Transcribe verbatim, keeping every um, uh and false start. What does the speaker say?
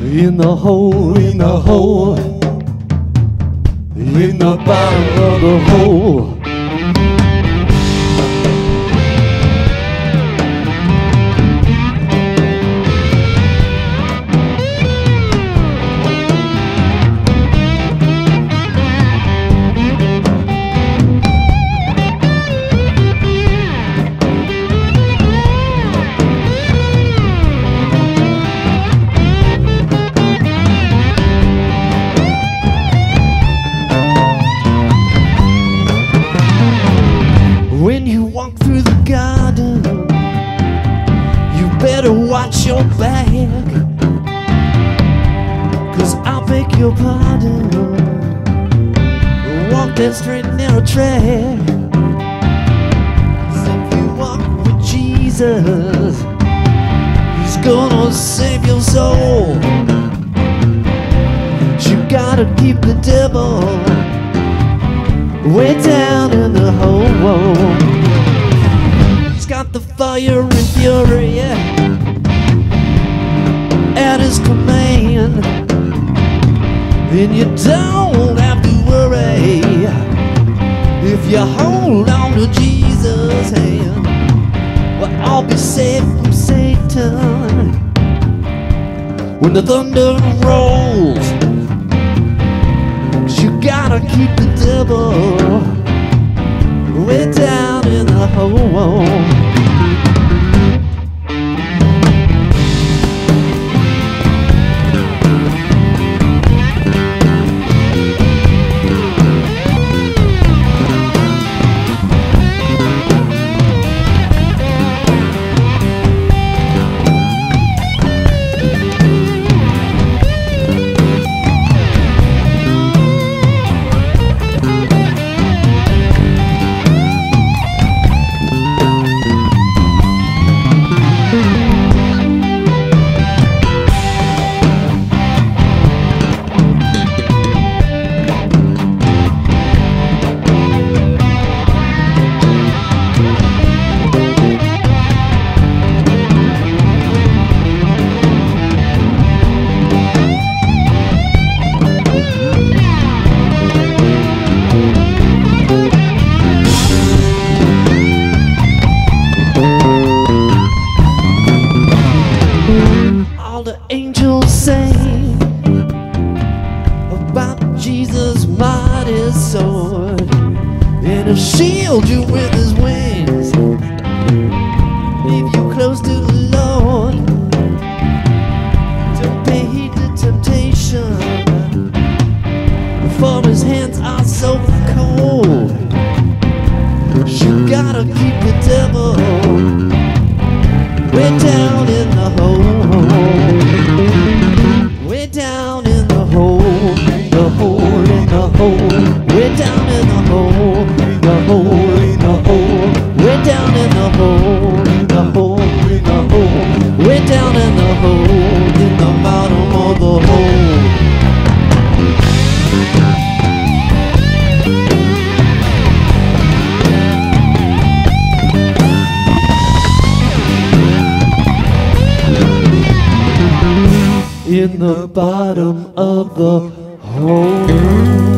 In the hole, in the hole, in the bottom of the hole. When you walk through the garden, you better watch your back, 'cause I'll beg your pardon. Walk that straight and narrow track. 'Cause if you walk with Jesus, He's gonna save your soul. You gotta keep the devil way down in the hole. He's got the fire and fury, yeah, at his command. Then you don't have to worry if you hold on to Jesus' hand. Well, I'll be safe from Satan when the thunder rolls. You gotta keep the devil way down in the hole. Sword and he'll shield you with his wings, leave you close to the Lord. Don't pay heed to temptation, for his hands are so cold. You gotta keep the devil way down in the hole, way down in the hole, the hole in the hole. Way down in the hole, the hole in the hole, way down in the hole, the hole in the hole, way down in the hole, in the bottom of the hole. In the bottom of the hole.